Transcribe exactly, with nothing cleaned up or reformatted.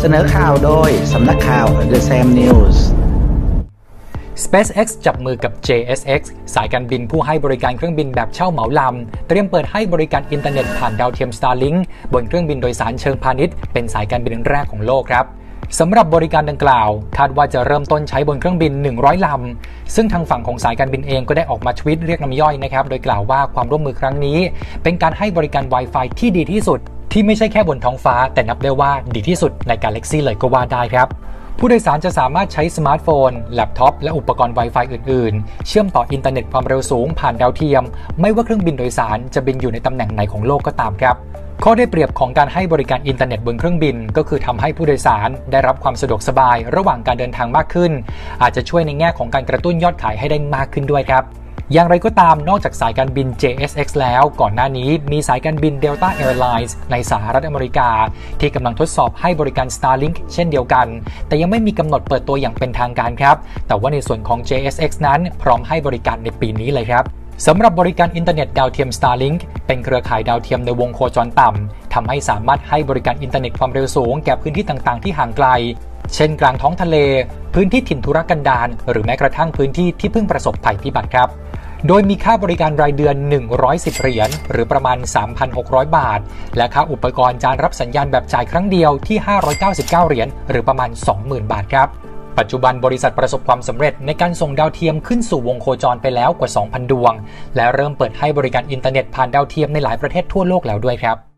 เสนอข่าวโดยสำนักข่าว The Sam News SpaceX จับมือกับ เจ เอส เอ็กซ์ สายการบินผู้ให้บริการเครื่องบินแบบเช่าเหมาลำเตรียมเปิดให้บริการอินเทอร์เน็ตผ่านดาวเทียม Starlink บนเครื่องบินโดยสารเชิงพาณิชย์เป็นสายการบินแรกของโลกครับสำหรับบริการดังกล่าวคาดว่าจะเริ่มต้นใช้บนเครื่องบินหนึ่งร้อยลำซึ่งทางฝั่งของสายการบินเองก็ได้ออกมาทวีตเรียกน้ำย่อยนะครับโดยกล่าวว่าความร่วมมือครั้งนี้เป็นการให้บริการ Wi-Fi ที่ดีที่สุดที่ไม่ใช่แค่บนท้องฟ้าแต่นับได้ว่าดีที่สุดในกาแล็กซี่เลยก็ว่าได้ครับผู้โดยสารจะสามารถใช้สมาร์ทโฟนแล็ปท็อปและอุปกรณ์ Wi-Fi อื่นๆเชื่อมต่ออินเทอร์เน็ตความเร็วสูงผ่านดาวเทียมไม่ว่าเครื่องบินโดยสารจะบินอยู่ในตำแหน่งไหนของโลกก็ตามครับข้อได้เปรียบของการให้บริการอินเทอร์เน็ตบนเครื่องบินก็คือทำให้ผู้โดยสารได้รับความสะดวกสบายระหว่างการเดินทางมากขึ้นอาจจะช่วยในแง่ของการกระตุ้นยอดขายให้ได้มากขึ้นด้วยครับอย่างไรก็ตามนอกจากสายการบิน เจ เอส เอ็กซ์ แล้วก่อนหน้านี้มีสายการบิน Delta Airlines ในสหรัฐอเมริกาที่กำลังทดสอบให้บริการ Starlink เช่นเดียวกันแต่ยังไม่มีกำหนดเปิดตัวอย่างเป็นทางการครับแต่ว่าในส่วนของ เจ เอส เอ็กซ์ นั้นพร้อมให้บริการในปีนี้เลยครับสำหรับบริการอินเทอร์เน็ตดาวเทียม Starlink เป็นเครือข่ายดาวเทียมในวงโคจรต่ำทำให้สามารถให้บริการอินเทอร์เน็ตความเร็วสูงแก่พื้นที่ต่างๆที่ห่างไกลเช่นกลางท้องทะเลพื้นที่ถิ่นทุรกันดารหรือแม้กระทั่งพื้นที่ที่เพิ่งประสบภัยพิบัติครับโดยมีค่าบริการรายเดือนหนึ่งร้อยสิบเหรียญหรือประมาณ สามพันหกร้อย บาทและค่าอุปกรณ์การรับสัญญาณแบบจ่ายครั้งเดียวที่ห้าร้อยเก้าสิบเก้าเหรียญหรือประมาณ สองหมื่น บาทครับปัจจุบันบริษัทประสบความสำเร็จในการส่งดาวเทียมขึ้นสู่วงโคจรไปแล้วกว่า สองพัน ดวงและเริ่มเปิดให้บริการอินเทอร์เน็ตผ่านดาวเทียมในหลายประเทศทั่วโลกแล้วด้วยครับ